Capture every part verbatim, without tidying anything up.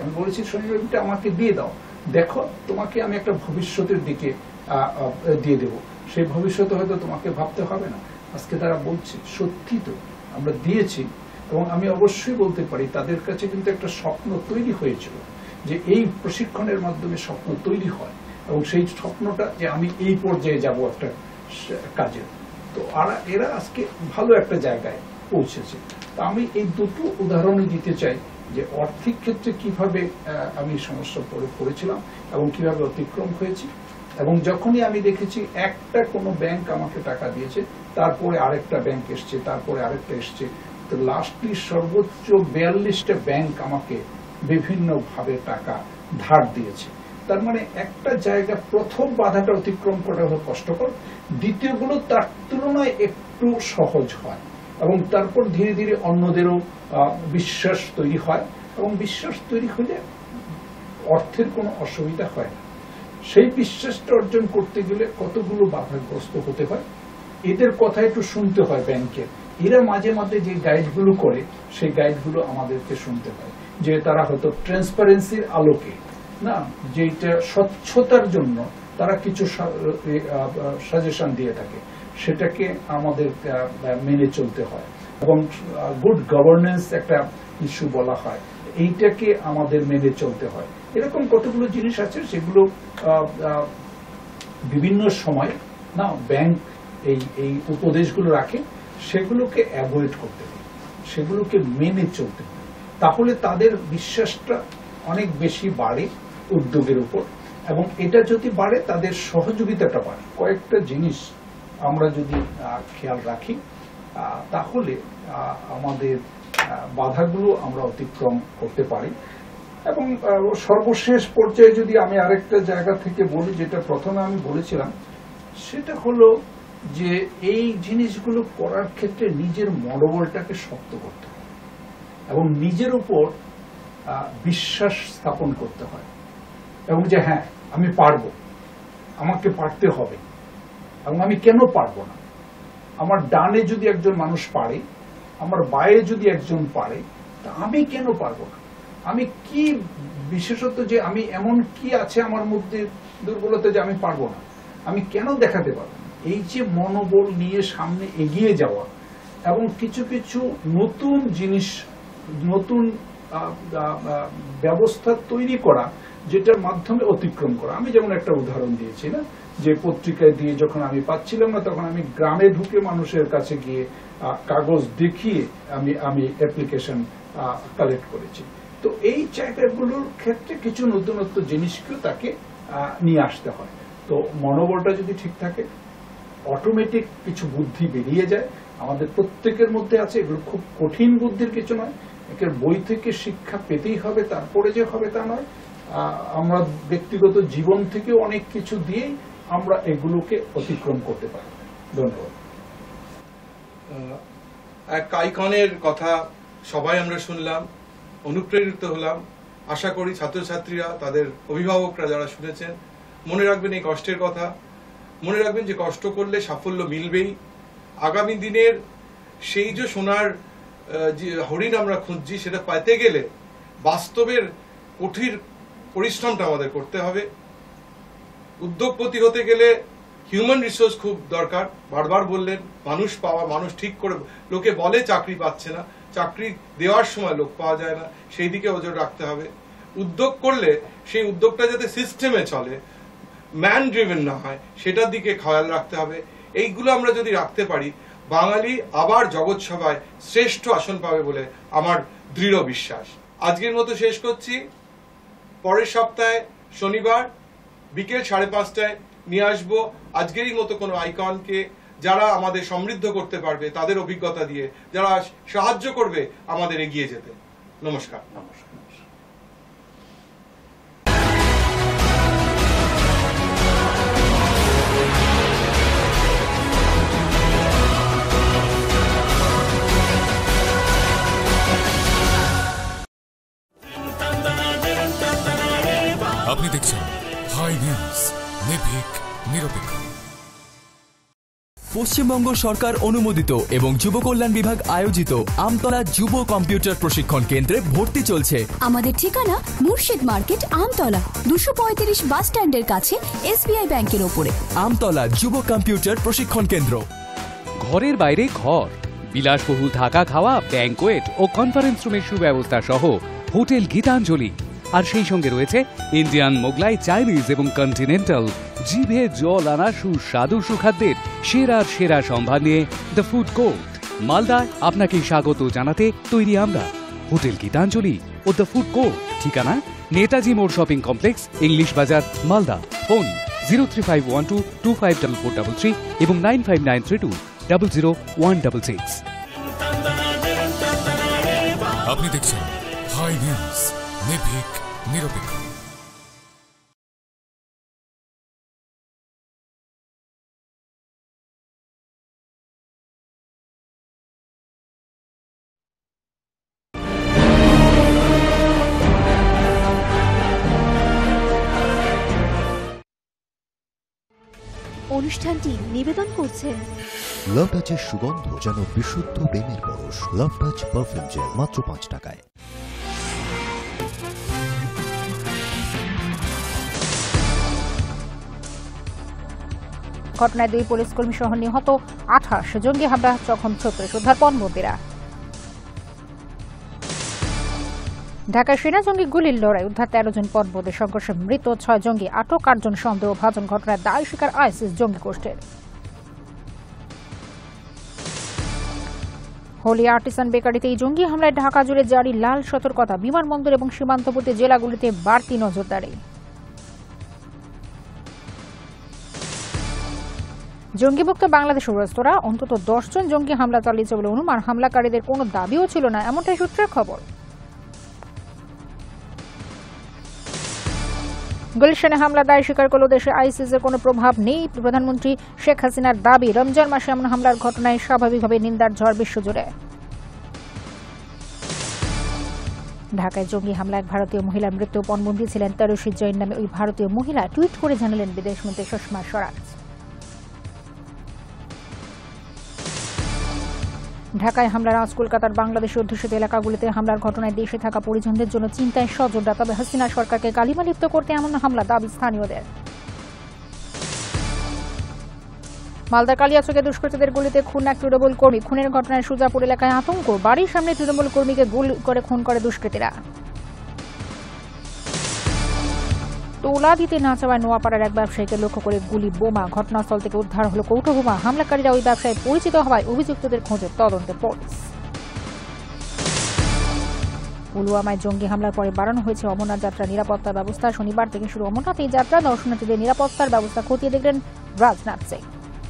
আমি বলেছি শনি রবিটা আমাকে দিয়ে দাও, দেখো তোমাকে আমি একটা ভবিষ্যতের দিকে দিয়ে দেব, সেই ভবিষ্যতে হয়তো তোমাকে ভাবতে হবে না। আজকে তারা বলছে সত্যি তো আমরা দিয়েছি, এবং আমি অবশ্যই বলতে পারি তাদের কাছে কিন্তু একটা স্বপ্ন তৈরি হয়েছিল যে এই প্রশিক্ষণের মাধ্যমে স্বপ্ন তৈরি হয়, এবং সেই স্বপ্নটা যে আমি এই পর্যায়ে যাব একটা কাজে, তো আর এরা আজকে ভালো একটা জায়গায় পৌঁছেছে। তা আমি এই দুটো উদাহরণই দিতে চাই যে আর্থিক ক্ষেত্রে কিভাবে আমি সমস্যা পড়ে পড়েছিলাম এবং কিভাবে অতিক্রম হয়েছি, এবং যখনই আমি দেখেছি একটা কোনো ব্যাংক আমাকে টাকা দিয়েছে, তারপরে আরেকটা ব্যাংক এসছে, তারপরে আরেকটা এসছে, তো লাস্টলি সর্বোচ্চ বিয়াল্লিশটা ব্যাংক আমাকে বিভিন্ন ভাবে টাকা ধার দিয়েছে। তার মানে একটা জায়গা প্রথম বাধাটা অতিক্রম করা হলো কষ্টকর, দ্বিতীয়গুলো তার তুলনায় একটু সহজ হয়, এবং তারপর ধীরে ধীরে অন্যদেরও বিশ্বাস তৈরি হয়, এবং বিশ্বাস তৈরি হলে অর্থের কোনো অসুবিধা হয় না। সেই বিশ্বাসটা অর্জন করতে গেলে কতগুলো বাধাগ্রস্ত হতে হয়, এদের কথা একটু শুনতে হয় ব্যাংকের। এরা মাঝে মাঝে যে গাইডগুলো করে সেই গাইডগুলো আমাদেরকে শুনতে হয়, যে তারা হয়তো ট্রান্সপারেন্সির আলোকে না, যেটা স্বচ্ছতার জন্য তারা কিছু সাজেশন দিয়ে থাকে, সেটাকে আমাদের মেনে চলতে হয়, এবং গুড গভর্নেন্স একটা ইস্যু বলা হয়, এইটাকে আমাদের মেনে চলতে হয়। এরকম কতগুলো জিনিস আছে সেগুলো বিভিন্ন সময় না ব্যাংক এই এই উপদেশগুলো রাখে, সেগুলোকে অ্যাভয়েড করতে হবে, সেগুলোকে মেনে চলতে হবে, তাহলে তাদের বিশ্বাসটা অনেক বেশি বাড়ে উদ্যোগের উপর, এবং এটা যদি বাড়ে তাদের সহযোগিতাটা বাড়ে। কয়েকটা জিনিস আমরা যদি খেয়াল রাখি তাহলে আমাদের বাধাগুলো আমরা অতিক্রম করতে পারি। এবং সর্বশেষ পর্যায়ে যদি আমি আরেকটা জায়গা থেকে বলি, যেটা প্রথমে আমি বলেছিলাম, সেটা হলো যে এই জিনিসগুলো করার ক্ষেত্রে নিজের মনোবলটাকে শক্ত করতে হয় এবং নিজের উপর বিশ্বাস স্থাপন করতে হয়, এবং যে হ্যাঁ আমি পারবো, আমাকে পারতে হবে, এবং আমি কেন পারবো না। আমার ডানে যদি একজন মানুষ পারে, আমার বাইরে যদি একজন পারে, তা আমি কেন পারবো না। আমি কি বিশেষত যে আমি এমন কি আছে আমার মধ্যে দুর্বলতা যে আমি পারবো না, আমি কেন দেখাতে পারবো না। এই যে মনোবল নিয়ে সামনে এগিয়ে যাওয়া এবং কিছু কিছু নতুন জিনিস, নতুন ব্যবস্থা তৈরি করা, যেটার মাধ্যমে অতিক্রম করা। আমি যেমন একটা উদাহরণ দিয়েছি না, যে পত্রিকায় দিয়ে যখন আমি পাচ্ছিলাম না, তখন আমি গ্রামে ঢুকে মানুষের কাছে গিয়ে কাগজ দেখিয়ে আমি আমি অ্যাপ্লিকেশন কালেক্ট করেছি। তো এই জায়গাগুলোর ক্ষেত্রে কিছু নতুনত্ব জিনিসকেও তাকে নিয়ে আসতে হয়। তো মনোবলটা যদি ঠিক থাকে, অটোমেটিক কিছু বুদ্ধি বেরিয়ে যায়, আমাদের প্রত্যেকের মধ্যে আছে। এগুলো খুব কঠিন বুদ্ধির কিছু নয়, এর বই থেকে শিক্ষা পেতেই হবে, তারপরে যে হবে তা নয়। আমরা ব্যক্তিগত জীবন থেকে অনেক কিছু দিয়েই আমরা এগুলোকে অতিক্রম করতে পারি। ধন্যবাদ। এক আইকনের কথা সবাই আমরা শুনলাম, অনুপ্রেরিত হলাম। আশা করি ছাত্রছাত্রীরা, তাদের অভিভাবকরা যারা শুনেছেন, মনে রাখবেন এই কষ্টের কথা, মনে রাখবেন যে কষ্ট করলে সাফল্য মিলবেই। আগামী দিনের সেই যে সোনার যে হরিণ আমরা খুঁজছি, সেটা পেতে গেলে বাস্তবের কঠিন পরিশ্রমটা আমাদের করতে হবে। উদ্যোগপতি হতে গেলে হিউম্যান রিসোর্স খুব দরকার। বারবার বললেন মানুষ পাওয়া, মানুষ ঠিক করে, লোকে বলে চাকরি পাচ্ছে না, চাকরি দেওয়ার সময় লোক পাওয়া যায় না, সেই দিকে নজর রাখতে হবে। উদ্যোগ করলে সেই উদ্যোগটা যাতে সিস্টেমে চলে, ম্যান ড্রিভেন না হয়, সেটার দিকে খেয়াল রাখতে হবে। এইগুলো আমরা যদি রাখতে পারি, বাঙালি আবার জগৎ সভায় শ্রেষ্ঠ আসন পাবে বলে আমার দৃঢ় বিশ্বাস। আজকের মতো শেষ করছি। পরের সপ্তাহে শনিবার বিকেল সাড়ে পাঁচটায় নিয়ে আসবো আজকেরই মতো কোনো আইকনকে, যারা আমাদের সমৃদ্ধ করতে পারবে তাদের অভিজ্ঞতা দিয়ে, যারা সাহায্য করবে আমাদের এগিয়ে যেতে। নমস্কার। নমস্কার। আপনি দেখছেন হাই নিউজ, নির্ভীক, নিরপেক্ষ। পশ্চিমবঙ্গ সরকার অনুমোদিত এবং যুব কল্যাণ বিভাগ আয়োজিত আমতলা যুব কম্পিউটার প্রশিক্ষণ কেন্দ্রে ভর্তি চলছে। আমাদের ঠিকানা মুর্শিদ মার্কেট, আমতলা, দুশো পঁয়ত্রিশ বাস স্ট্যান্ডের কাছে, এসবিআই ব্যাংকের ওপরে। আমতলা যুব কম্পিউটার প্রশিক্ষণ কেন্দ্র। ঘরের বাইরে ঘর, বিলাসবহুল থাকা খাওয়া, ব্যাংকোয়েট ও কনফারেন্স রুমের সুব্যবস্থা সহ হোটেল গীতাঞ্জলি। আর সেই সঙ্গে রয়েছে ইন্ডিয়ান, মোগলাই, চাইনিজ এবং কন্টিনেন্টাল জিভে জল আনা সুস্বাদু সুখাদ্যের সেরা সেরা সম্ভার নিয়ে দ্য ফুড কোর্ট মালদায় আপনাকে স্বাগত জানাতে তৈরি আমরা। হোটেল গীতাঞ্জলি ও দ্য ফুড কোর্ট, ঠিকানা নেতাজি মোড় shopping complex, English Bazar, Malda. Phone zero three five one two two five double four double three এবং nine five nine three two double zero one double six. আপনি দেখছেন হাই নিউজ, নির্ভীক, নিরপেক্ষ। অনুষ্ঠানটি নিবেদন করছেন লাভ টাচের সুগন্ধ যেন বিশুদ্ধ প্রেমের পরশ। লাভ টাচ পারফিউম জেল মাত্র পাঁচ টাকায়। ঘটনায় দুই পুলিশ কর্মী সহ নিহত আঠাশ, জঙ্গি হামলা জখম ছত্রিশ, উদ্ধার পণবন্দীরা। ঢাকায় সেনা জঙ্গি গুলির লড়াই, উদ্ধার তেরো জন পণবন্দী, সংঘর্ষে মৃত ছয় জঙ্গি, আটক আটজন সন্দেহভাজন। ঘটনায় দায় স্বীকার আইসিস জঙ্গি গোষ্ঠীর। হোলি আর্টিসান বেকারিতে এই জঙ্গি হামলায় ঢাকা জুড়ে জারি লাল সতর্কতা, বিমানবন্দর এবং সীমান্তবর্তী জেলাগুলিতে বাড়তি নজরদারি। জঙ্গিমুক্ত বাংলাদেশের রেস্তোরাঁ, অন্তত দশ জন জঙ্গি হামলা চালিয়েছে বলে অনুমান। হামলাকারীদের কোনো দাবিও ছিল না, এমনটাই সূত্রের খবর। গুলশানে হামলা দায় স্বীকার করল দেশে আইসিসের কোনো প্রভাব নেই। প্রধানমন্ত্রী শেখ হাসিনার দাবি, রমজান মাসে এমন হামলার ঘটনায় স্বাভাবিকভাবে নিন্দার ঝড় বিশ্বজুড়ে। ঢাকায় জঙ্গি হামলায় এক ভারতীয় মহিলার মৃত্যু, পণবন্দী ছিলেন তেরোশি জৈন নামে ওই ভারতীয় মহিলা। টুইট করে জানালেন বিদেশমন্ত্রী সুষমা স্বরাজ। ঢাকায় হামলার আজ কলকাতার বাংলাদেশি অধ্যুষিত এলাকাগুলিতে হামলার ঘটনায় দেশে থাকা পরিজনদের জন্য চিন্তায় স্বজনরা। তবে হাসিনা সরকারকে কালিমালিপ্ত করতে এমন হামলা দাবি স্থানীয়দের। মালদার কালিয়াচকে দুষ্কৃতীদের গুলিতে খুন এক তৃণমূল কর্মী। খুনের ঘটনায় সুজাপুর এলাকায় আতঙ্ক, বাড়ির সামনে তৃণমূল কর্মীকে গুলি করে খুন করে দুষ্কৃতীরা। তোলা দিতে না চাওয়ায় নোয়াপাড়ার এক ব্যবসায়ীকে লক্ষ্য করে গুলি, বোমা। ঘটনাস্থল থেকে উদ্ধার হলো কৌটো বোমা। হামলাকারীরা ওই ব্যবসায়ী পরিচিত হওয়ায় অভিযুক্তদের খোঁজে তদন্তে পুলিশ। পুলওয়ামায় জঙ্গি হামলার পরে বাড়ানো হয়েছে অমরনাথ যাত্রার নিরাপত্তা ব্যবস্থা। শনিবার থেকে শুরু অমরনাথ এই যাত্রা, দর্শনার্থীদের নিরাপত্তার ব্যবস্থা খতিয়ে দেখলেন রাজনাথ সিং।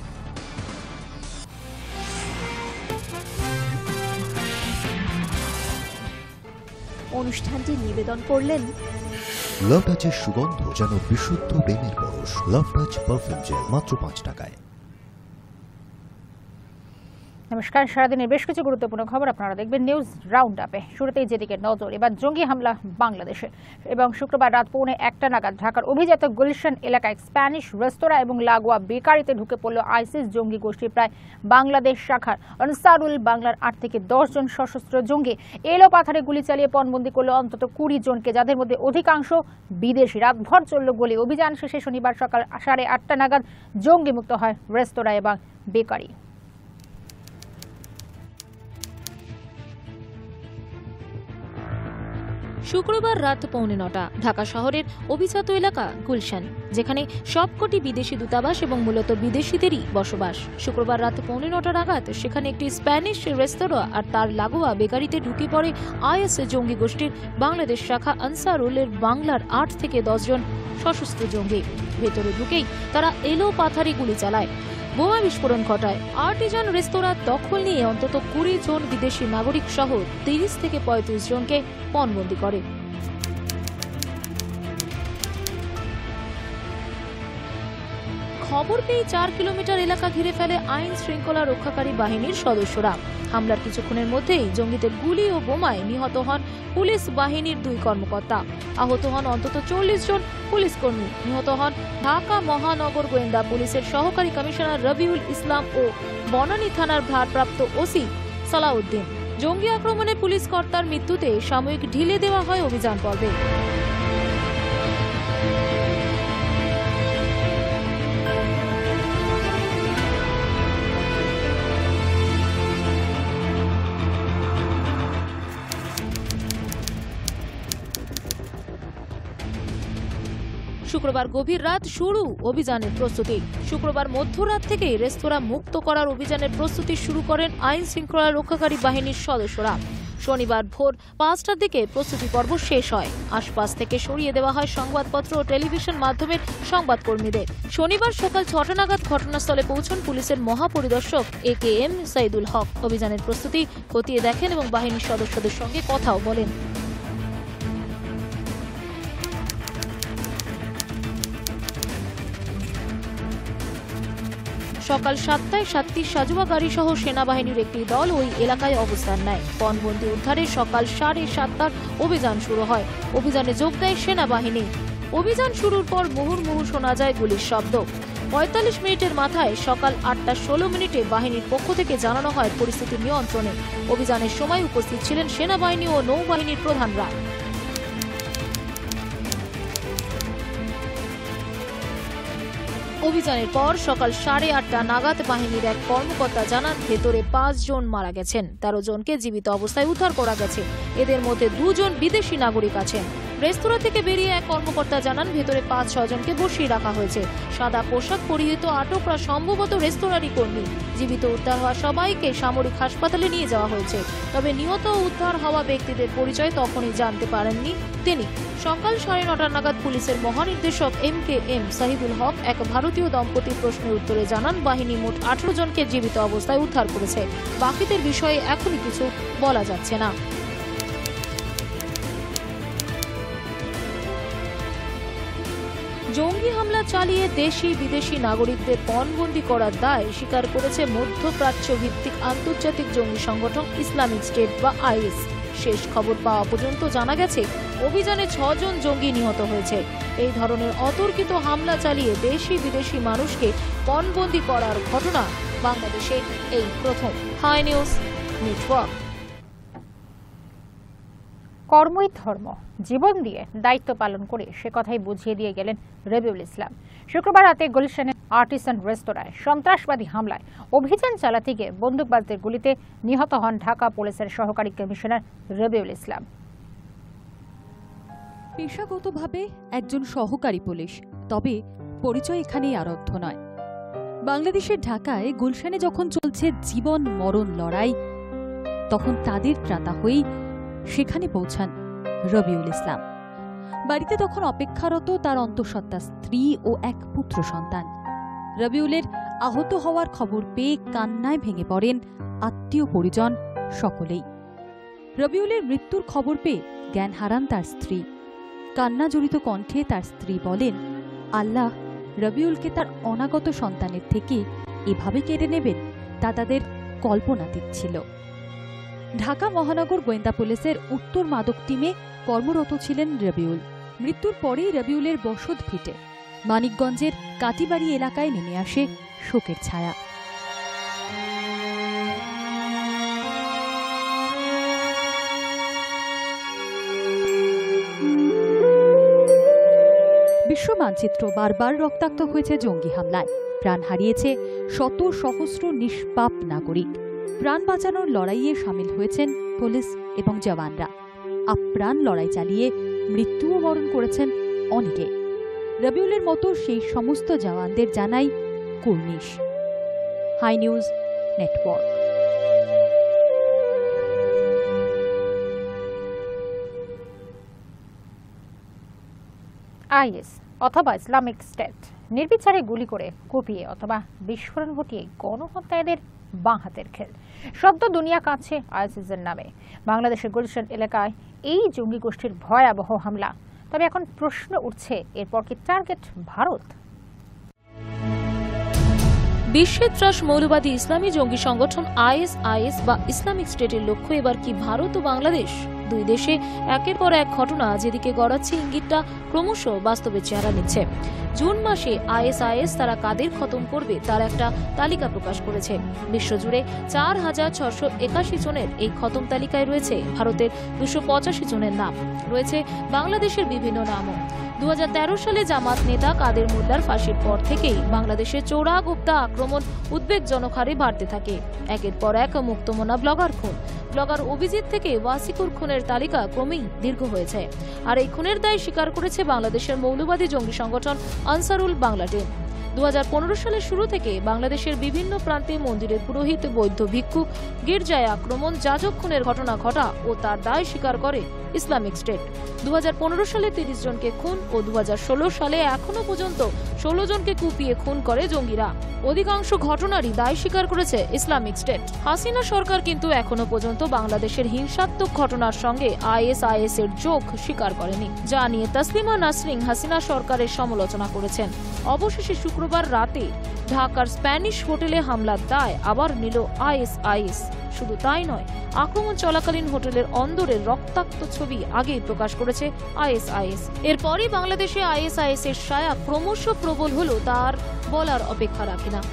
অনুষ্ঠানটি নিবেদন করলেন লাভ টাচের সুগন্ধ যেন বিশুদ্ধ প্রেমের পরশ। লাভ টাচ পারফিউম জেল মাত্র পাঁচ টাকায়। নমস্কার, সারাদিনের বেশ কিছু গুরুত্বপূর্ণ খবর আপনারা দেখবেন নিউজ রাউন্ড আপে। শুরুতেই যেদিকে নজর, এবার জঙ্গি হামলা বাংলাদেশে। এবং শুক্রবার রাত পৌনে একটা নাগাদ ঢাকার অভিজাত গুলশান এলাকায় স্প্যানিশ রেস্তোরাঁ এবং লাগোয়া বেকারিতে ঢুকে পড়ল আইসিস জঙ্গি গোষ্ঠীর প্রায় বাংলাদেশ শাখার আনসারুল বাংলার আট থেকে দশ জন সশস্ত্র জঙ্গি। এলো পাথারে গুলি চালিয়ে পণবন্দী করল অন্তত কুড়ি জনকে, যাদের মধ্যে অধিকাংশ বিদেশি। রাতভর চলল গুলি। অভিযান শেষে শনিবার সকাল সাড়ে আটটা নাগাদ জঙ্গি মুক্ত হয় রেস্তোরাঁ এবং বেকারি। শুক্রবার রাত পৌনে নটা, ঢাকা শহরের অভিজাত এলাকা গুলশান, যেখানে সবকটি বিদেশি দূতাবাস এবং মূলত বিদেশিদেরই বসবাস। শুক্রবার রাত পৌনে নটা নাগাদ সেখানে একটি স্প্যানিশ রেস্তোরাঁ আর তার লাগোয়া বেকারিতে ঢুকে পড়ে আইএস জঙ্গি গোষ্ঠীর বাংলাদেশ শাখা আনসারুলের বাংলার আট থেকে দশ জন সশস্ত্র জঙ্গি। ভেতরে ঢুকেই তারা এলো পাথারি গুলি চালায়, বোমা বিস্ফোরণ ঘটায়। আর্টিজান রেস্তোরাঁ দখল নিয়ে অন্তত কুড়ি জন বিদেশি নাগরিক সহ তিরিশ থেকে পঁয়ত্রিশ জনকে পণবন্দী করে। খবর পেয়ে চার কিলোমিটার এলাকা ঘিরে ফেলে আইন শৃঙ্খলা রক্ষাকারী বাহিনীর সদস্যরা। হামলার কিছুক্ষণের মধ্যেই জঙ্গিদের গুলি ও বোমায় নিহত হন পুলিশ বাহিনীর দুই কর্মকর্তা। আহত হন অন্তত চল্লিশ জন পুলিশ কর্মী। নিহত হন ঢাকা মহানগর গোয়েন্দা পুলিশের সহকারী কমিশনার রবিউল ইসলাম ও বনানী থানার ভারপ্রাপ্ত ওসি সালাউদ্দিন। জঙ্গি আক্রমণে পুলিশ কর্তার মৃত্যুতে সাময়িক ঢিলে দেওয়া হয় অভিযান পর্বে। শুক্রবার গভীর রাত শুরু অভিযানের প্রস্তুতি। শুক্রবার মধ্যরাত থেকেই রেস্তোরাঁ মুক্ত করার অভিযানের প্রস্তুতি শুরু করেন আইন শৃঙ্খলা রক্ষাকারী বাহিনীর সদস্যরা। শনিবার ভোর পাঁচটার দিকে প্রস্তুতি পর্ব শেষ হয়। আশপাশ থেকে সরিয়ে দেওয়া হয় সংবাদপত্র ও টেলিভিশন মাধ্যমের সংবাদকর্মীদের। শনিবার সকাল ছটা নাগাদ ঘটনাস্থলে পৌঁছন পুলিশের মহাপরিদর্শক এ কে এম সাইদুল হক। অভিযানের প্রস্তুতি খতিয়ে দেখেন এবং বাহিনীর সদস্যদের সঙ্গে কথাও বলেন। সকাল সাতটায় সাতটি সাজোয়া গাড়ি সহ সেনাবাহিনীর একটি দল ওই এলাকায় অবস্থান নেয়। পণবন্দি উদ্ধারে সকাল সাড়ে সাতটার অভিযান শুরু হয়। অভিযানে যোগ দেয় সেনাবাহিনী। অভিযান শুরুর পর মুহুর্মুহু শোনা যায় গুলির শব্দ। পঁয়তাল্লিশ মিনিটের মাথায় সকাল আটটা ষোলো মিনিটে বাহিনীর পক্ষ থেকে জানানো হয় পরিস্থিতি নিয়ন্ত্রণে। অভিযানের সময় উপস্থিত ছিলেন সেনাবাহিনী ও নৌবাহিনীর প্রধানরা। অভিযানের পর সকাল সাড়ে আটটা নাগাদ বাহিনীর এক কর্মকর্তা জানান ভেতরে পাঁচ জন মারা গেছেন, তেরো জনকে জীবিত অবস্থায় উদ্ধার করা গেছে। এদের মধ্যে দুজন বিদেশি নাগরিক আছেন। রেস্তোরাঁ থেকে বেরিয়ে এক কর্মকর্তা জানান ভেতরে পাঁচ ছজনকে বসিয়ে রাখা হয়েছে। সাদা পোশাক পরিহিত আটকরা সম্ভবত রেস্তোরাঁরই কর্মী। জীবিত উদ্ধার হওয়া সবাইকে সামরিক হাসপাতালে নিয়ে যাওয়া হয়েছে। তবে নিহত উদ্ধার হওয়া ব্যক্তিদের পরিচয় তখনই জানতে পারেননি তিনি। সকাল সাড়ে নটা নাগাদ পুলিশের মহানির্দেশক M K M Sahidul Haque এক ভারতীয় দম্পতির প্রশ্নের উত্তরে জানান বাহিনী মোট আঠারো জনকে জীবিত অবস্থায় উদ্ধার করেছে। বাকিদের বিষয়ে এখনই কিছু বলা যাচ্ছে না। জঙ্গি হামলা চালিয়ে দেশি বিদেশি নাগরিকদের পণবন্দি করার দায় স্বীকার করেছে মধ্যপ্রাচ্য ভিত্তিক আন্তর্জাতিক জঙ্গি সংগঠন ইসলামিক স্টেট বা আইএস। শেষ খবর পাওয়া পর্যন্ত জানা গেছে অভিযানে ছজন জঙ্গি নিহত হয়েছে। এই ধরনের অতর্কিত হামলা চালিয়ে দেশি বিদেশি মানুষকে পণবন্দি করার ঘটনা বাংলাদেশে এই প্রথম। High news network. কর্মই ধর্ম, জীবন দিয়ে দায়িত্ব পালন করে সে কথাই বুঝিয়ে দিয়ে গেলেন রবিউল ইসলাম। শুক্রবার রাতে গুলশানের আর্টিসান রেস্তোরাঁয় সন্ত্রাসবাদী হামলায় অভিযান চালাতে গিয়ে বন্দুকবাজদের গুলিতে নিহত হন ঢাকা পুলিশের সহকারী কমিশনার রবিউল ইসলাম। পেশাগতভাবে একজন সহকারী পুলিশ, তবে পরিচয় এখানেই আরব্ধ নয়। বাংলাদেশের ঢাকায় গুলশানে যখন চলছে জীবন মরণ লড়াই, তখন তাদের ত্রাতা হয়েই সেখানে পৌঁছান রবিউল ইসলাম। বাড়িতে তখন অপেক্ষারত তার অন্তঃসত্ত্বা স্ত্রী ও এক পুত্র সন্তান। রবিউলের আহত হওয়ার খবর পেয়ে কান্নায় ভেঙে পড়েন আত্মীয় পরিজন সকলেই। রবিউলের মৃত্যুর খবর পেয়ে জ্ঞান হারান তার স্ত্রী। কান্না জড়িত কণ্ঠে তার স্ত্রী বলেন, আল্লাহ রবিউলকে তার অনাগত সন্তানের থেকে এভাবে কেড়ে নেবেন তা তাদের কল্পনাতীত ছিল। ঢাকা মহানগর গোয়েন্দা পুলিশের উত্তর মাদক টিমে কর্মরত ছিলেন রবিউল। মৃত্যুর পরেই রবিউলের বসত ভিটে মানিকগঞ্জের কাটিবাড়ি এলাকায় নেমে আসে শোকের ছায়া। বিশ্ব মানচিত্র বারবার রক্তাক্ত হয়েছে জঙ্গি হামলায়। প্রাণ হারিয়েছে শত সহস্র নিষ্পাপ নাগরিক। প্রাণ বাঁচানোর লড়াইয়ে সামিল হয়েছেন পুলিশ এবং জওয়ানরা। আপ্রাণ লড়াই চালিয়ে মৃত্যুও বরণ করেছেন অনেকে। রবিউলের মতো সেই সমস্ত জওয়ানদের জানাই কুর্নিশ। High news network. আইএস অথবা ইসলামিক স্টেট নির্বিচারে গুলি করে কুপিয়ে অথবা বিস্ফোরণ ঘটিয়ে গণহত্যা এদের বাঁ হাতের খেল। শব্দ দুনিয়া কাঁদছে আইএসের নামে। বাংলাদেশের গুলশান এলাকায় এই জঙ্গি গোষ্ঠীর ভয়াবহ হামলা। তবে এখন প্রশ্ন উঠছে, এরপর কি টার্গেট ভারত? বিশ্বের ত্রাস মৌলবাদী ইসলামী জঙ্গি সংগঠন আইএসআইএস বা ইসলামিক স্টেটের লক্ষ্য এবার কি ভারত ও বাংলাদেশ? দুই দেশে একের পর এক ঘটনা যেদিকে গড়াচ্ছে ইঙ্গিতটা ক্রমশ বাস্তবে চেহারা নিচ্ছে। জুন মাসে আইএসআইএস তারা কাদের খতম করবে তার একটা তালিকা প্রকাশ করেছে। বিশ্বজুড়ে চার হাজার ছশো একাশি জনের এই খতম তালিকায় রয়েছে ভারতের দুশো পঁচাশি জনের নাম, রয়েছে বাংলাদেশের বিভিন্ন নামও। দু হাজার তেরো সালে জামাত নেতা কাদের মোল্লার ফাঁসির পর থেকেই বাংলাদেশে চোরা গুপ্তা আক্রমণ উদ্বেগজনক হারে বাড়তে থাকে। একের পর এক মুক্তমনা ব্লগার খুন, ব্লগার অভিজিৎ থেকে ওয়াসিকুর খুনের তালিকা ক্রমেই দীর্ঘ হয়েছে। আর এই খুনের দায় স্বীকার করেছে বাংলাদেশের মৌলবাদী জঙ্গি সংগঠন আনসারুল বাংলা টিম। দু হাজার পনেরো সালের শুরু থেকে বাংলাদেশের বিভিন্ন প্রান্তে মন্দিরের পুরোহিত, বৌদ্ধ ভিক্ষুক, গির্জায় আক্রমণ, যাজক খুনের ঘটনা ঘটা ও তার দায় স্বীকার করে ইসলামিক স্টেট। দু হাজার পনেরো সালে তিরিশ জনকে খুন ও দু হাজার ষোলো সালে এখনো পর্যন্ত ষোলো জনকে কুপিয়ে খুন করে জঙ্গিরা। অধিকাংশ ঘটনারই দায় স্বীকার করেছে ইসলামিক স্টেট। হাসিনা সরকার কিন্তু এখনো পর্যন্ত বাংলাদেশের হিংসাত্মক ঘটনার সঙ্গে আইএসআইএস এর যোগ স্বীকার করেনি, যা নিয়ে তাসলিমা নাসরিন হাসিনা সরকারের সমালোচনা করেছেন। অবশেষে শুক্রবার রাতে ঢাকার স্প্যানিশ হোটেলে হামলার দায় আবার নিল আইএসআইএস। শুধু তাই নয়, আক্রমণ চলাকালীন হোটেলের অন্দরের রক্তাক্ত ছবি আগেই প্রকাশ করেছে আইএসআইএস। এরপরই বাংলাদেশে আইএসআইএস এর ছায়া ক্রমশ প্রবল হলো তার বলার অপেক্ষা রাখে না।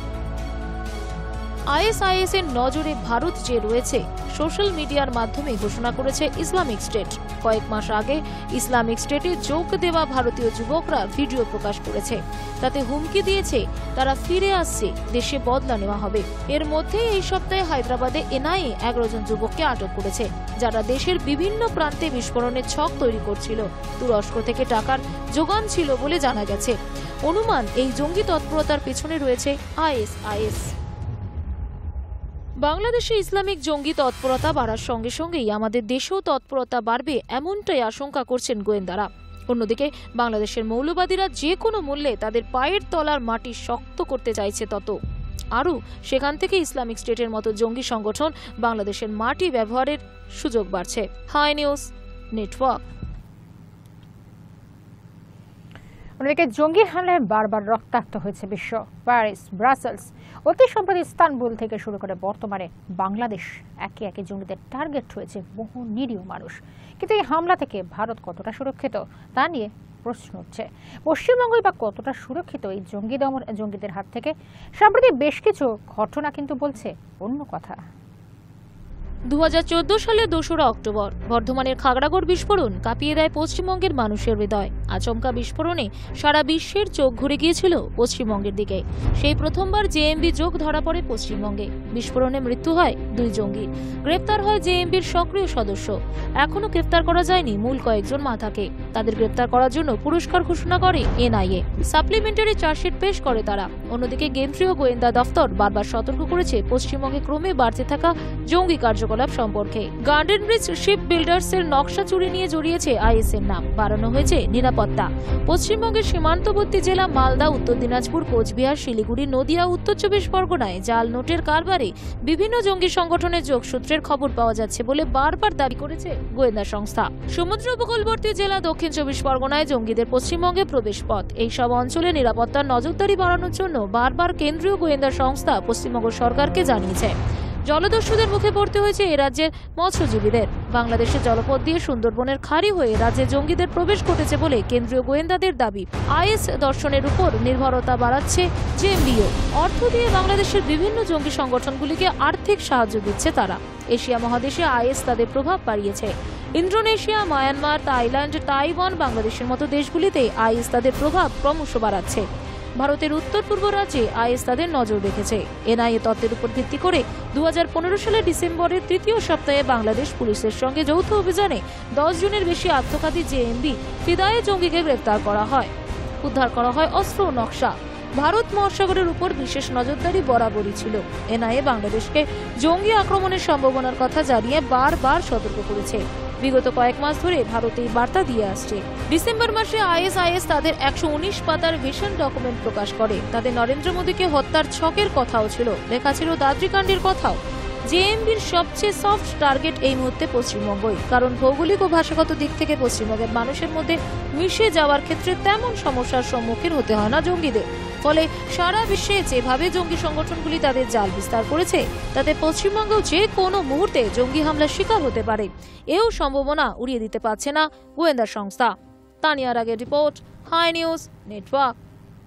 আইএসআইএস এর নজরে ভারত যে রয়েছে, সোশ্যাল মিডিয়ার মাধ্যমে ঘোষণা করেছে ইসলামিক স্টেট। কয়েক মাস আগে ইসলামিক স্টেটে যোগ দেওয়া ভারতীয় যুবকরা ভিডিও প্রকাশ করেছে, তাতে হুমকি দিয়েছে তারা ফিরে আসছে, দেশে বদলা নেওয়া হবে। এর মধ্যে এই সপ্তাহে হায়দ্রাবাদে এনআইএ এগারো জন যুবককে আটক করেছে, যারা দেশের বিভিন্ন প্রান্তে বিস্ফোরণের ছক তৈরি করছিল, তুরস্ক থেকে টাকার যোগান ছিল বলে জানা গেছে। অনুমান এই জঙ্গি তৎপরতার পেছনে রয়েছে আইএসআইএস। বাংলাদেশে ইসলামিক জঙ্গি তৎপরতা বাড়ার সঙ্গে সঙ্গেই আমাদের দেশেও তৎপরতা বাড়বে এমনটাই আশঙ্কা করছেন গোয়েন্দারা। অন্যদিকে বাংলাদেশের মৌলবাদীরা যে কোনো মূল্যে তাদের পায়ের তলার মাটি শক্ত করতে চাইছে, তত আরও সেখান থেকে ইসলামিক স্টেটের মতো জঙ্গি সংগঠন বাংলাদেশের মাটি ব্যবহারের সুযোগ বাড়ছে। High news network. অন্যদিকে জঙ্গি হামলায় বারবার রক্তাক্ত হয়েছে বিশ্ব। প্যারিস, ব্রাসেলস, অতি সম্প্রতি ইস্তানবুল থেকে শুরু করে বর্তমানে বাংলাদেশ একে একে জঙ্গিদের টার্গেট হয়েছে বহু নিরীহ মানুষ। কিন্তু এই হামলা থেকে ভারত কতটা সুরক্ষিত তা নিয়ে প্রশ্ন উঠছে। পশ্চিমবঙ্গই বা কতটা সুরক্ষিত এই জঙ্গি দমন জঙ্গিদের হাত থেকে? সম্প্রতি বেশ কিছু ঘটনা কিন্তু বলছে অন্য কথা। দু হাজার চোদ্দ সালের দোসরা অক্টোবর বর্ধমানের খাগড়াগড় বিস্ফোরণ কাঁপিয়ে দেয় পশ্চিমবঙ্গের মানুষের হৃদয়। আচমকা বিস্ফোরণে সারা বিশ্বের চোখ ঘুরে গিয়েছিল পশ্চিমবঙ্গের দিকে। সেই প্রথমবার জেএমবি যোগ ধরা পড়ে পশ্চিমবঙ্গে। বিস্ফোরণে মৃত্যু হয় দুই জঙ্গির, গ্রেপ্তার হয় জেএমবির সক্রিয় সদস্য। এখনো গ্রেপ্তার করা যায়নি মূল কয়েকজন মাথাকে। তাদের গ্রেপ্তার করার জন্য পুরস্কার ঘোষণা করে এনআইএ। সাপ্লিমেন্টারি চার্জশিট পেশ করে তারা। অন্যদিকে কেন্দ্রীয় গোয়েন্দা দফতর বারবার সতর্ক করেছে পশ্চিমবঙ্গে ক্রমে বাড়তে থাকা জঙ্গি কার্যকলাপ সম্পর্কে। গার্ডেন ব্রিজ শিপ বিল্ডার্স এর নকশা চুরি নিয়ে জড়িয়েছে আইএস এর নাম। বাড়ানো হয়েছে নিরাপত্তা। পশ্চিমবঙ্গের সীমান্তবর্তী জেলা মালদা, উত্তর দিনাজপুর, কোচবিহার, শিলিগুড়ি, নদিয়া, উত্তর চব্বিশ পরগনায় জাল নোটের কারবারে বিভিন্ন জঙ্গি সংগঠনের যোগসূত্রের খবর পাওয়া যাচ্ছে বলে বারবার দাবি করেছে গোয়েন্দা সংস্থা। সমুদ্র উপকূলবর্তী জেলা দক্ষিণ চব্বিশ পরগনায় জঙ্গিদের পশ্চিমবঙ্গে প্রবেশ পথ। এইসব অঞ্চলে নিরাপত্তার নজরদারি বাড়ানোর জন্য বারবার কেন্দ্রীয় গোয়েন্দা সংস্থা পশ্চিমবঙ্গ সরকারকে জানিয়েছে। জলদস্যুদের মুখে পড়তে হয়েছে এ রাজ্যের মৎস্যজীবীদের। বাংলাদেশের জলপথ দিয়ে সুন্দরবনের খাড়ি হয়ে রাজ্যে জঙ্গিদের প্রবেশ ঘটেছে বলে কেন্দ্রীয় গোয়েন্দাদের দাবি। আইএস দর্শনের উপর নির্ভরতা বাড়াচ্ছে জেএমবিও। অর্থ দিয়ে বাংলাদেশের বিভিন্ন জঙ্গি সংগঠনগুলিকে আর্থিক সাহায্য দিচ্ছে তারা। এশিয়া মহাদেশে আইএস তাদের প্রভাব বাড়িয়েছে। ইন্দোনেশিয়া, মায়ানমার, থাইল্যান্ড, তাইওয়ান, বাংলাদেশের মতো দেশগুলিতে আইএস তাদের প্রভাব ক্রমশ বাড়াচ্ছে। ভারতের উত্তর পূর্ব রাজ্যে আইএস তাদের নজর রেখেছে। এনআইএ তত্ত্বের উপর ভিত্তি করে দু হাজার পনেরো সালের ডিসেম্বরের তৃতীয় সপ্তাহে বাংলাদেশ পুলিশের সঙ্গে যৌথ অভিযানে দশ জনের বেশি আত্মঘাতী জেএমবি ফিদায়ে জঙ্গিকে গ্রেপ্তার করা হয়। উদ্ধার করা হয় অস্ত্র ও নকশা। ভারত মহাসাগরের উপর বিশেষ নজরদারি বরাবরই ছিল। এনআইএ বাংলাদেশকে জঙ্গি আক্রমণের সম্ভাবনার কথা জানিয়ে বারবার সতর্ক করেছে। বিগত কয়েক মাস ধরে ভারত এই বার্তা দিয়ে আসছে। ডিসেম্বর মাসে আইএসআইএস তাদের একশো উনিশ পাতার ভিশন ডকুমেন্ট প্রকাশ করে। তাদের নরেন্দ্র মোদীকে হত্যার ছকের কথাও ছিল, লেখা ছিল দাদ্রিকাণ্ডের কথাও। জেএমবির সবচেয়ে সফট টার্গেট এই মুহূর্তে পশ্চিমবঙ্গই, কারণ ভৌগোলিক ও ভাষাগত দিক থেকে পশ্চিমবঙ্গের মানুষের মধ্যে মিশে যাওয়ার ক্ষেত্রে তেমন সমস্যার সম্মুখীন হতে হয় না জঙ্গিদের। ফলে সারা বিশ্বে যেভাবে জঙ্গি সংগঠনগুলি তাদের জাল বিস্তার করেছে তাতে পশ্চিমবঙ্গেও যে কোনো মুহূর্তে জঙ্গি হামলার শিকার হতে পারে, এও সম্ভাবনা উড়িয়ে দিতে পারছে না গোয়েন্দা সংস্থা। তানিয়ার আগে রিপোর্ট, হাই নিউজ নেটওয়ার্ক।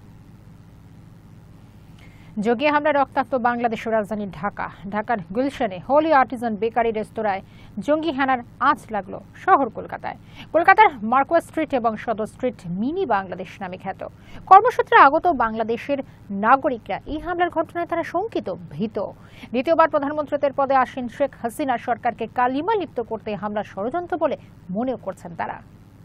জঙ্গি হামলা রক্তাক্ত বাংলাদেশের রাজধানী ঢাকা। ঢাকার গুলশানে হোলি আর্টিজান বেকারি রেস্তোরাঁয় জঙ্গি হানার আঁচ লাগলো শহর কলকাতায়। কলকাতার মার্কোয়া স্ট্রিট এবং সদর স্ট্রিট মিনি বাংলাদেশ নামে খ্যাত। কর্মসূত্রে আগত বাংলাদেশের নাগরিকরা এই হামলার ঘটনায় তারা শঙ্কিত, ভীত। দ্বিতীয়বার প্রধানমন্ত্রীদের পদে আসীন শেখ হাসিনা সরকারকে কালিমা লিপ্ত করতে হামলার ষড়যন্ত্র বলে মনেও করছেন তারা।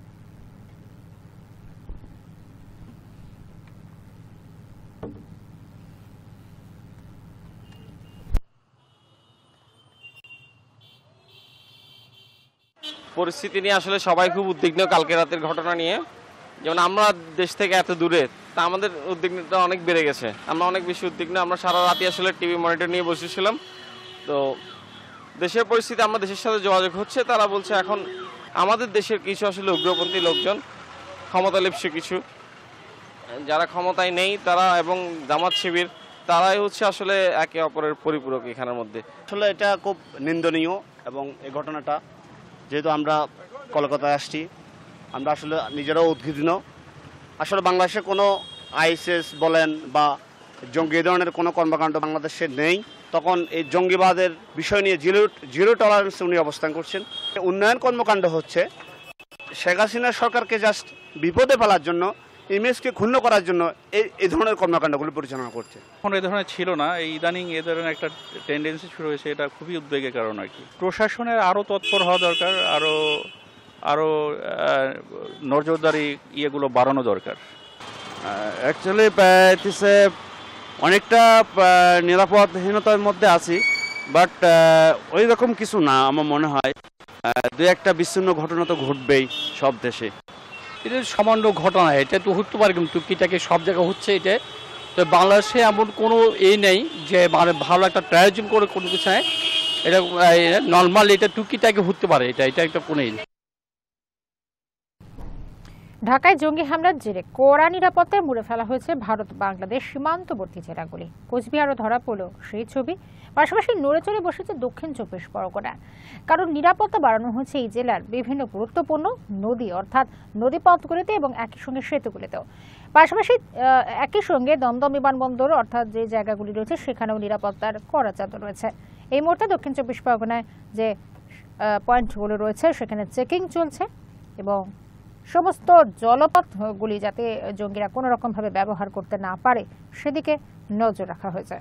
পরিস্থিতি নিয়ে আসলে সবাই খুব উদ্বিগ্ন কালকে রাতের ঘটনা নিয়ে। যেমন আমরা দেশ থেকে এত দূরে, তা আমাদের উদ্বিগ্নতা অনেক বেড়ে গেছে। আমরা অনেক বেশি উদ্বিগ্ন। আমরা সারা রাতে আসলে টিভি মনিটর নিয়ে বসেছিলাম। তো দেশের পরিস্থিতি, আমরা দেশের সাথে যোগাযোগ হচ্ছে, তারা বলছে এখন আমাদের দেশের কিছু আসলে উগ্রপন্থী লোকজন, ক্ষমতালিপ্সু কিছু যারা ক্ষমতায় নেই তারা এবং জামাত শিবির, তারাই হচ্ছে আসলে একে অপরের পরিপূরক এখানের মধ্যে। আসলে এটা খুব নিন্দনীয় এবং এই ঘটনাটা, যেহেতু আমরা কলকাতায় আসছি, আমরা আসলে নিজেরাও উদ্বিগ্ন। আসলে বাংলাদেশে কোনো আইএসএস বলেন বা জঙ্গি ধরনের কোনো কর্মকাণ্ড বাংলাদেশে নেই, তখন এই জঙ্গিবাদের বিষয় নিয়ে জিরো জিরো টলারেন্স উনি অবস্থান করছেন। উন্নয়ন কর্মকাণ্ড হচ্ছে শেখ হাসিনা সরকারকে জাস্ট বিপদে ফেলার জন্য, ইমেজকে ক্ষুণ্ণ করার জন্য এই এই ধরনের কর্মকাণ্ডগুলি পরিচালনা করছে। এখন এই ধরনের ছিল না, এই ইদানিং এ ধরনের একটা টেন্ডেন্সি শুরু হয়েছে, এটা খুবই উদ্বেগের কারণ আর কি। প্রশাসনের আরও তৎপর হওয়া দরকার, আরও আরও নজরদারি ইয়েগুলো বাড়ানো দরকার। অ্যাকচুয়ালি অনেকটা নিরাপদহীনতার মধ্যে আছি, বাট ওই রকম কিছু না আমার মনে হয়। দু একটা বিচ্ছিন্ন ঘটনা তো ঘটবেই সব দেশে। এটা সামান্য ঘটনা, এটা তো হতে পারে, কিন্তু টুকিটাকে সব জায়গায় হচ্ছে এটা। তো বাংলাদেশে এমন কোনো এই নেই যে মানে ভালো একটা ট্রায়োজন করে কোনো কিছু নেই, এটা নর্মাল, এটা টুকিটাকে হতে পারে, এটা এটা একটা কোনো নেই। ঢাকায় জঙ্গি হামলার জেরে কড়া নিরাপত্তায় মুড়ে ফেলা হয়েছে ভারত বাংলাদেশ সীমান্তবর্তী জেলাগুলি। কোচবিহারও ধরা পড়ল সেই ছবি। পাশাপাশি নড়ে চড়ে বসেছে দক্ষিণ চব্বিশ পরগনা। কারণ নিরাপত্তা বাড়ানো হয়েছে এই জেলার বিভিন্ন গুরুত্বপূর্ণ নদী অর্থাৎ নদীপথগুলিতে এবং একই সঙ্গে সেতুগুলিতেও। পাশাপাশি একই সঙ্গে দমদম বিমানবন্দর অর্থাৎ যে জায়গাগুলি রয়েছে সেখানেও নিরাপত্তার কড়া চাদর রয়েছে। এই মুহূর্তে দক্ষিণ চব্বিশ পরগনায় যে পয়েন্টগুলো রয়েছে সেখানে চেকিং চলছে এবং সমস্ত জলপথগুলি যাতে জঙ্গিরা কোনো রকমভাবে ব্যবহার করতে না পারে সেদিকে নজর রাখা হয়েছে।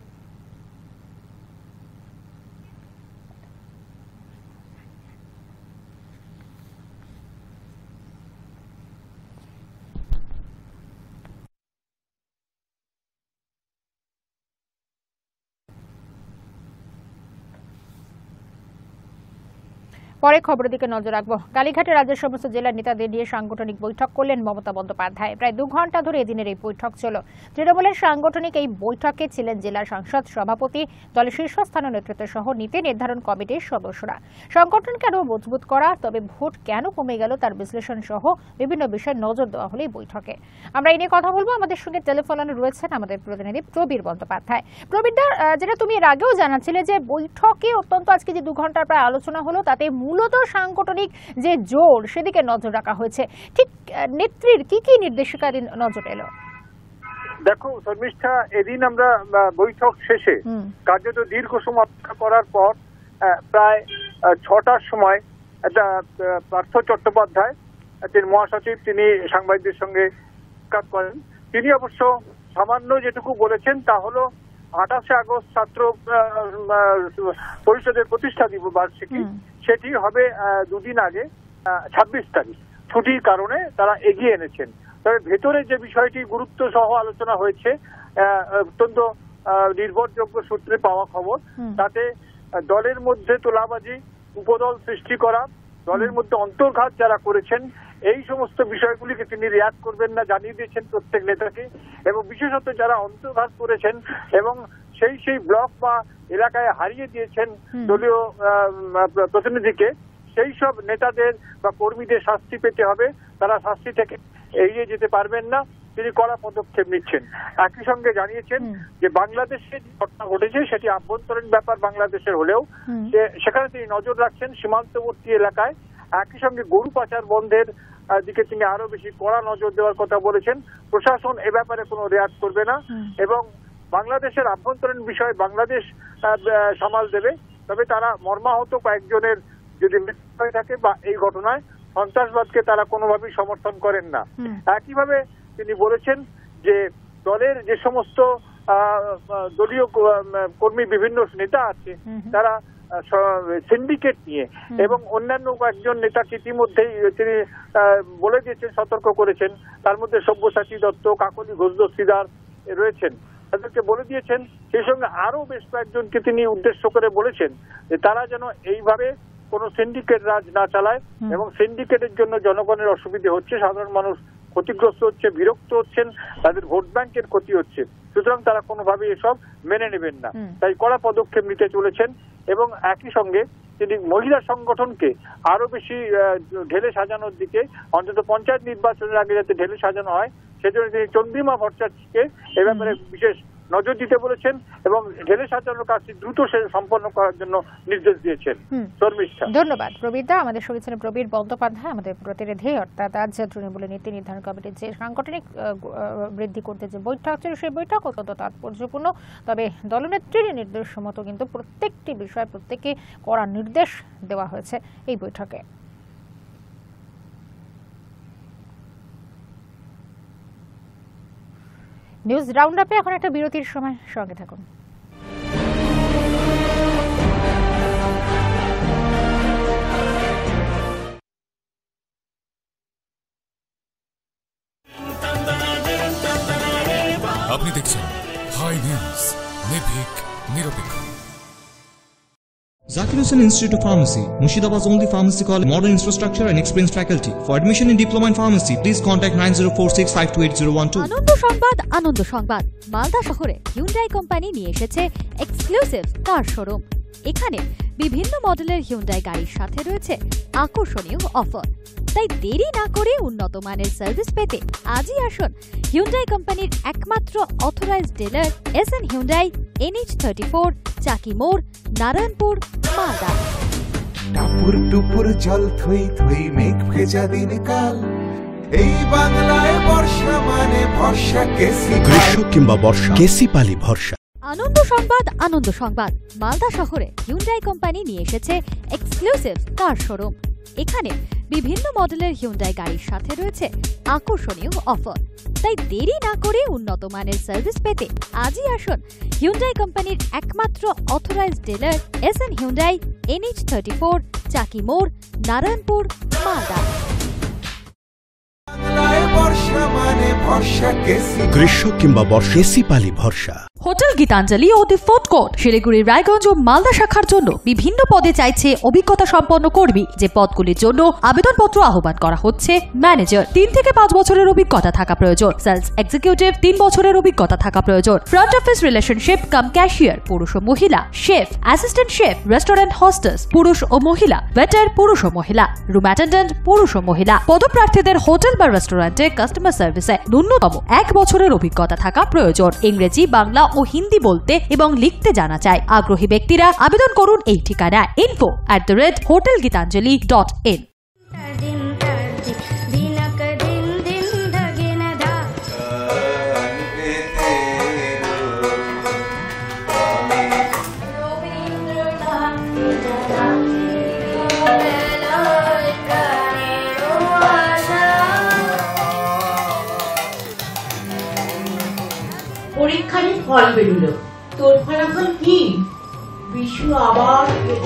পরে খবরের দিকে নজর রাখবো। কালীঘাটে রাজ্যের সমস্ত জেলার নেতাদের নিয়ে সাংগঠনিক বৈঠক করলেন মমতা বন্দ্যোপাধ্যায়। প্রায় দু ঘন্টা ধরে এদিনের এই বৈঠক ছিল। তৃণমূলের সাংগঠনিক এই বৈঠকে ছিলেন জেলা সংসদ সভাপতি, দলের শীর্ষস্থানীয় নেতৃত্ব সহ নীতি নির্ধারণ কমিটির সদস্যরা। সংগঠনকে আরও মজবুত করা, তবে ভোট কেন কমে গেল তার বিশ্লেষণ সহ বিভিন্ন বিষয়ে নজর দেওয়া হলো এই বৈঠকে। আমরা এই নিয়ে কথা বলবো। আমাদের সঙ্গে টেলিফোনে রয়েছেন আমাদের প্রতিনিধি প্রবীর বন্দ্যোপাধ্যায়। প্রবীরদা, যেটা তুমি এর আগেও জানাচ্ছিলে যে বৈঠকে অত্যন্ত আজকে যে দু ঘন্টার প্রায় আলোচনা হলো তাতে মূলত সাংগঠনিক যে জোর সেদিকে নজর রাখা হয়েছে। ঠিক নেত্রীর কি কি নির্দেশিকা নজর এলো? দেখো শর্মিষ্ঠা, এদিন আমরা বৈঠক শেষে কার্যত দীর্ঘ সময় অপেক্ষা করার পর প্রায় ছটার সময় একটা পার্থ চট্টোপাধ্যায় তিনি মহাসচিব, তিনি সাংবাদিকদের সঙ্গে সাক্ষাৎ করেন। তিনি অবশ্য সামান্য যেটুকু বলেছেন তা হলো আঠাশে আগস্ট ছাত্র পরিষদের প্রতিষ্ঠা দিবস বার্ষিকী, সেটি হবে দুদিন আগে ছাব্বিশ তারিখ। ছুটির কারণে তারা এগিয়ে এনেছেন। তবে ভেতরে যে বিষয়টি গুরুত্ব সহ আলোচনা হয়েছে, অত্যন্ত নির্ভরযোগ্য সূত্রে পাওয়া খবর, তাতে দলের মধ্যে তোলাবাজি, উপদল সৃষ্টি করা, দলের মধ্যে অন্তর্ঘাত যারা করেছেন, এই সমস্ত বিষয়গুলিকে তিনি রিয়াক্ট করবেন না জানিয়ে দিয়েছেন প্রত্যেক নেতাকে। এবং বিশেষত যারা অন্তর্ঘাত করেছেন এবং সেই সেই ব্লক বা এলাকায় হারিয়ে দিয়েছেন দলীয় প্রতিনিধিকে, সেই সব নেতাদের বা কর্মীদের শাস্তি পেতে হবে। তারা শাস্তি থেকে এড়িয়ে যেতে পারবেন না। তিনি কড়া পদক্ষেপ নিচ্ছেন। একই সঙ্গে জানিয়েছেন যে বাংলাদেশে যে ঘটনা ঘটেছে সেটি আভ্যন্তরীণ ব্যাপার বাংলাদেশের হলেও সেখানে তিনি নজর রাখছেন সীমান্তবর্তী এলাকায়। একই সঙ্গে গরু পাচার বন্ধের দিকে তিনি আরো বেশি কড়া নজর দেওয়ার কথা বলেছেন। প্রশাসন এ ব্যাপারে কোনো রেয়াত করবে না এবং বাংলাদেশের আভ্যন্তরীণ বিষয় বাংলাদেশ সামাল দেবে। তবে তারা মর্মাহত কয়েকজনের যদি মৃত্যু হয়ে থাকে বা এই ঘটনায় সন্ত্রাসবাদকে তারা কোনোভাবেই সমর্থন করেন না। একইভাবে তিনি বলেছেন যে দলের যে সমস্ত দলীয় কর্মী বিভিন্ন নেতা আছে তারা সিন্ডিকেট নিয়ে এবং অন্যান্য কয়েকজন নেতাকে ইতিমধ্যেই তিনি বলে দিয়েছেন, সতর্ক করেছেন। তার মধ্যে সব্যসাচী দত্ত, কাকলি ঘোষ দস্তিদার রয়েছেন, তাদেরকে বলে দিয়েছেন। সেই সঙ্গে আরো বেশ কয়েকজনকে তিনি উদ্দেশ্য করে বলেছেন যে তারা যেন এইভাবে কোন সিন্ডিকেট রাজ না চালায় এবং সিন্ডিকেটের জন্য জনগণের অসুবিধে হচ্ছে, সাধারণ মানুষ ক্ষতিগ্রস্ত হচ্ছে, বিরক্ত হচ্ছেন, তাদের ভোট ব্যাংকের ক্ষতি হচ্ছে। সুতরাং তারা কোনোভাবে এসব মেনে নেবেন না, তাই কড়া পদক্ষেপ নিতে চলেছেন। এবং একই সঙ্গে তিনি মহিলা সংগঠনকে আরো বেশি ঢেলে সাজানোর দিকে, অন্তত পঞ্চায়েত নির্বাচনের আগে যাতে ঢেলে সাজানো হয় সেজন্য তিনি চন্দ্রিমা ভট্টাচার্যকে এ ব্যাপারে বিশেষ নজর দিতে বলেছেন এবং ঢেলে সাজানোর কাজটি দ্রুত সম্পন্ন করার জন্য নির্দেশ দিয়েছেন। ধন্যবাদ প্রবীরদা। আমাদের সঙ্গে ছিলেন প্রবীর বন্দ্যোপাধ্যায়, আমাদের প্রতিনিধি। অর্থাৎ আজ তৃণমূলের নীতি নির্ধারণ কমিটির যে সাংগঠনিক বৃদ্ধি করতে যে বৈঠক ছিল সেই বৈঠক অত্যন্ত তাৎপর্যপূর্ণ। তবে দলনেত্রীর নির্দেশ মতো কিন্তু প্রত্যেকটি বিষয় প্রত্যেককে কড়া নির্দেশ দেওয়া হয়েছে এই বৈঠকে। নিউজ রাউন্ড আপে এখন একটা বিরতির সময়, সঙ্গে থাকুন। আপনি দেখছেন হাই নিউজ, নির্ভীক, নিরপেক্ষ। Zakir Hussain Institute of Pharmacy, Mushidabad's only pharmacy college, modern infrastructure and experienced faculty. For admission in diploma in pharmacy, please contact nine zero four six five two eight zero one two. আনন্দ সংবাদ, আনন্দ সংবাদ। মালদা শহরে Hyundai company নিয়ে এসেছে exclusive কার showroom. এখানে বিভিন্ন মডেলের Hyundai গাড়ির সাথে রয়েছে আকর্ষণীয় অফার। তাই দেরি না করে উন্নত মানের সার্ভিস পেতে আজই আসুন হিউন্ডাই কোম্পানির একমাত্র authorised dealer S N Hyundai, N H thirty four, Chaki মোড়, নারায়ণপুর, মালদা। টাপুর টুপুর জল থই থই মেঘ ভেজা দিন কাল, এই বাংলায় বর্ষা মানে ভরসা কেসি, গ্রীষ্ম কিংবা বর্ষা কেসি পালি ভরসা। আনন্দ সংবাদ, আনন্দ সংবাদ। মালদা শহরে হিউন্ডাই কোম্পানি নিয়ে এসেছে এক্সক্লুসিভ কার শোরুম। এখানে বিভিন্ন মডেলের হিউন্ডাই গাড়ির সাথে রয়েছে আকর্ষণীয় অফার। তাই দেরি না করে উন্নত মানের সার্ভিস পেতে আজই আসুন হিউন্ডাই কোম্পানির একমাত্র authorised dealer S N Hyundai, N H thirty four, Chaki মোড়, নারায়ণপুর, মালদা। গ্রীষ্ম কিংবা বর্ষা কেসি পালি ভরসা। হোটেল গীতাঞ্জলি ও the food court Siliguri, Raiganj ও মালদা শাখার জন্য বিভিন্ন পদে চাইছে অভিজ্ঞতা সম্পন্ন কর্মী। যে পদগুলির জন্য আবেদনপত্র আহ্বান করা হচ্ছে ম্যানেজার, তিন থেকে পাঁচ বছরের অভিজ্ঞতা থাকা প্রয়োজন। সেলস এক্সিকিউটিভ, তিন বছরের অভিজ্ঞতা থাকা প্রয়োজন। Front office relationship cum cashier, পুরুষ ও মহিলা। Chef, assistant chef, restaurant hostess, পুরুষ ও মহিলা। ওয়েটার, পুরুষ ও মহিলা। রুম অ্যাটেন্ডেন্ট, পুরুষ ও মহিলা। পদপ্রার্থীদের হোটেল বা রেস্টুরেন্টে কাস্টমার সার্ভিসে ন্যূনতম এক বছরের অভিজ্ঞতা থাকা প্রয়োজন। ইংরেজি, বাংলা ও হিন্দি বলতে এবং লিখতে জানা চাই। আগ্রহী ব্যক্তিরা আবেদন করুন এই ঠিকানায় info at the rate hotel Gitanjali dot in. পরীক্ষার ফল বেরোলো, তোর ফলাফল কি? বিশু আবার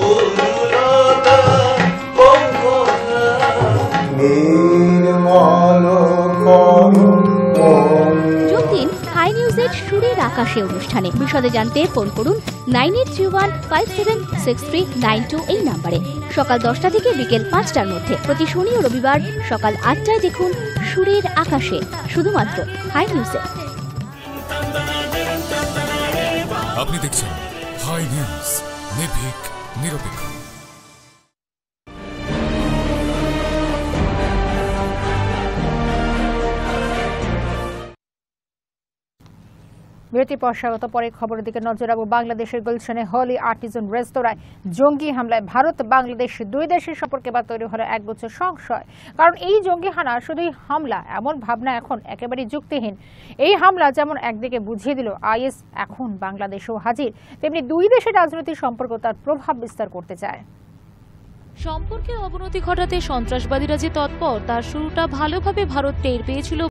যতীন হাই নিউজের সুরের আকাশে অনুষ্ঠানে। বিশদে জানতে ফোন করুন nine eight three one five seven six three nine two এই নাম্বারে। সকাল দশটা থেকে বিকেল পাঁচটার মধ্যে প্রতি শনি ও রবিবার সকাল আটটায় দেখুন সুরের আকাশে, শুধুমাত্র হাই নিউজে। আপনি দেখছেন হাই নিউজ, নির্ভীক, নিরপেক্ষ। বিরতি পর স্বাগত। পরে খবরের দিকে নজর রাখবো। বাংলাদেশের গুলশানে হলি আর্টিজান রেস্তোরাঁয় জঙ্গি হামলায় ভারত বাংলাদেশ দুই দেশের সম্পর্কে এবার তৈরি হলো একগুচ্ছ সংশয়। কারণ এই জঙ্গি হানা শুধুই হামলা এমন ভাবনা এখন একেবারেই যুক্তিহীন। এই হামলা যেমন একদিকে বুঝিয়ে দিল আইএস এখন বাংলাদেশেও হাজির, তেমনি দুই দেশের রাজনৈতিক সম্পর্ক তার প্রভাব বিস্তার করতে চায়। সম্পর্কের অবনতি ঘটাতে সন্ত্রাসবাদীরা যে তৎপর তার শুরুটা ভালোভাবে ভারত টের পেয়েছিল